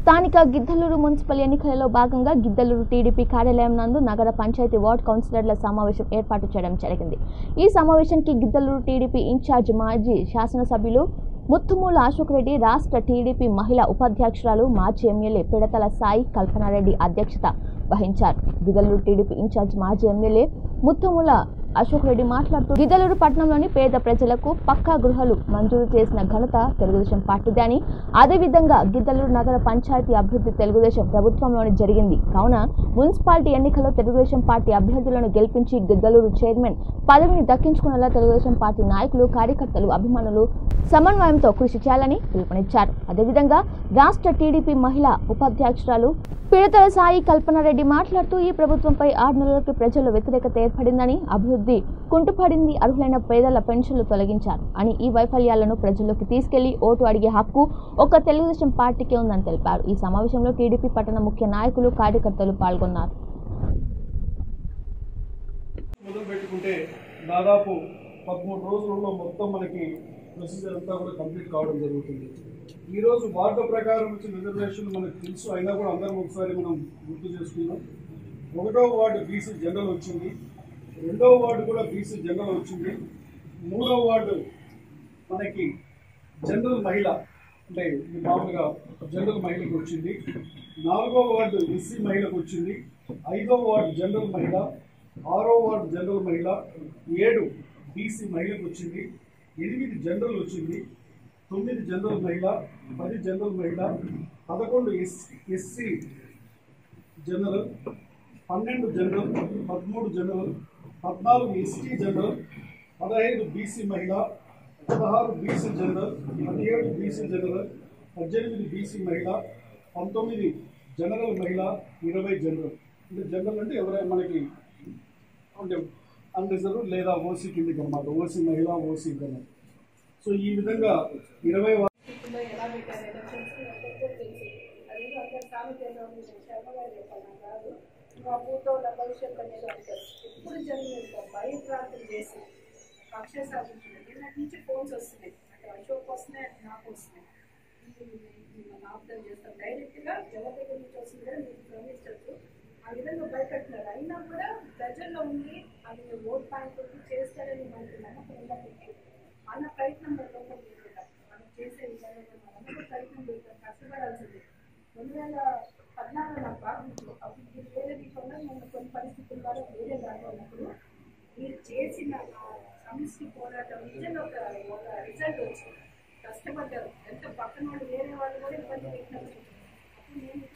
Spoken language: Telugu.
స్థానిక గిద్దలూరు మున్సిపల్ ఎన్నికలలో భాగంగా గిద్దలూరు టీడీపీ కార్యాలయం నందు నగర పంచాయతీ వార్డు కౌన్సిలర్ల సమావేశం ఏర్పాటు చేయడం జరిగింది. ఈ సమావేశానికి గిద్దలూరు టీడీపీ ఇన్ఛార్జ్ మాజీ శాసనసభ్యులు ముత్తుమూల అశోక్ రెడ్డి, రాష్ట్ర టీడీపీ మహిళా ఉపాధ్యక్షురాలు మాజీ ఎమ్మెల్యే పిడతల సాయి కల్పనారెడ్డి అధ్యక్షత వహించారు. గిద్దలూరు టీడీపీ ఇన్ఛార్జ్ మాజీ ఎమ్మెల్యే ముత్తుమూల అశోక్ రెడ్డి మాట్లాడుతూ గిద్దలూరు పట్టణంలోని పేద ప్రజలకు పక్కా గృహాలు మంజూరు చేసిన ఘనత తెలుగుదేశం పార్టీదని, అదేవిధంగా గిద్దలూరు నగర పంచాయతీ అభివృద్ధి తెలుగుదేశం ప్రభుత్వంలోనే జరిగింది. కావున మున్సిపాలిటీ ఎన్నికల్లో తెలుగుదేశం పార్టీ అభ్యర్థులను గెలిపించి గిద్దలూరు చైర్మన్ పదవిని దక్కించుకునేలా తెలుగుదేశం పార్టీ నాయకులు, కార్యకర్తలు, అభిమానులు సమన్వయంతో కృషి చేయాలని పిలుపునిచ్చారు. అదేవిధంగా రాష్ట్ర టీడీపీ మహిళా ఉపాధ్యక్షురాలు పిడతల సాయి కల్పనారెడ్డి మాట్లాడుతూ ఈ ప్రభుత్వంపై 6 నెలలకి ప్రజల్లో వ్యతిరేకత ఏర్పడిందని, అభివృద్ధి కుంటుపడింది, అర్హులైన పేదల పెన్షన్లు తొలగించారు అని, ఈ వైఫల్యాలను ప్రజల్లోకి తీసుకెళ్లి ఓటు అడిగే హక్కు ఒక్క తెలుగుదేశం పార్టీకే ఉందని తెలిపారు. ఈ సమావేశంలో టీడీపీ పట్టణ ముఖ్య నాయకులు, కార్యకర్తలు పాల్గొన్నారు. దాదాపు 13 రోజులలో మొత్తం మనకి ప్రొసీజర్ అంతా కూడా కంప్లీట్ కావడం జరుగుతుంది. ఈరోజు వార్డు ప్రకారం వచ్చిన రిజర్వేషన్ మనకు తెలుసు, అయినా కూడా అందరం ఒకసారి మనం గుర్తు చేసుకున్నాం. 1వ వార్డు బీసీ జనరల్ వచ్చింది, 2వ వార్డు కూడా బీసీ జనరల్ వచ్చింది, 3వ వార్డు మనకి జనరల్ మహిళ అంటే మామూలుగా జనరల్ మహిళకు వచ్చింది, 4వ వార్డు ఎస్సీ మహిళకు వచ్చింది, 5వ వార్డు జనరల్ మహిళ, 6వ వార్డు జనరల్ మహిళ, 7 బీసీ మహిళకు వచ్చింది, 8 జనరల్ వచ్చింది, 9 జనరల్ మహిళ, 10 జనరల్ మహిళ, 11 SC general, 12 general, 13 general, 14 ST general, 15 BC మహిళ, 16 BC general, 17 BC general, 18 BC మహిళ, 19 జనరల్ మహిళ, 20 జనరల్. అంటే జనరల్ అంటే ఎవరైనా మనకి అంటే అన్రిజర్వ్ లేదా ఓసీ కిందకి అన్నమాట, ఓసీ మహిళ, ఓసీ జనరల్. సో ఈ విధంగా 20 భవిష్యత్తు అనేది అంటారు. ఎప్పుడు జరిగిన భయప్రాంతం చేసి కక్ష సాధించింది. నాకు నుంచి ఫోన్స్ వస్తున్నాయి, అంటే అశోక్ వస్తున్నాయి, నాకు వస్తున్నాయి. ఆప్తం చేస్తాం డైరెక్ట్గా జగన్ దగ్గర నుంచి వస్తుంది కదా, మీకు ప్రవేశించచ్చు. ఆ విధంగా భయపెట్టినారు. అయినా కూడా ప్రజల్లో ఉండి అది ఓట్ బ్యాంక్ చేస్తారని మనకి నమ్మకం ఉన్నప్పటికీ మన ప్రయత్నం లోపం చేసుకుంటాం. మనం చేసే విధంగా మనకు ప్రయత్నం చేస్తాం, కష్టపడాల్సింది. 2014 నాకు బాగుంటుంది. అప్పుడు వేరే విషయంలో నేను కొన్ని పరిస్థితుల ద్వారా వేరే దాంట్లో ఉన్నప్పుడు మీరు చేసిన సమస్య పోరాటం నిజంగా ఒక రిజల్ట్ వచ్చింది. కష్టపడ్డారు, ఎంత పక్కన వాళ్ళు వేరే వాళ్ళు కూడా ఇబ్బంది పెట్టినప్పుడు అప్పుడు నేను